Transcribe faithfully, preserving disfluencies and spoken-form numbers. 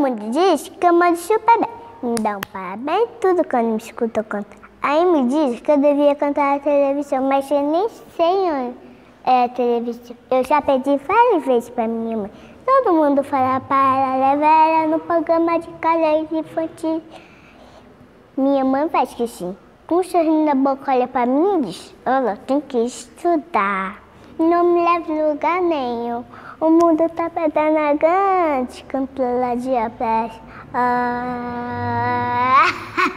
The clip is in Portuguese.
mundo diz que eu mando super bem. Me dá um parabéns tudo quando me escuta eu cantar. Aí me diz que eu devia cantar na televisão, mas eu nem sei onde é a televisão. Eu já pedi várias vezes pra minha mãe. Todo mundo fala para ela levar ela no programa de colégio infantil. Minha mãe faz que sim. Com um sorriso na boca, olha pra mim e diz: Olá, tem que estudar. Não me leve a lugar nenhum. O mundo tá pedando a grande, canto lá de atrás. Ah...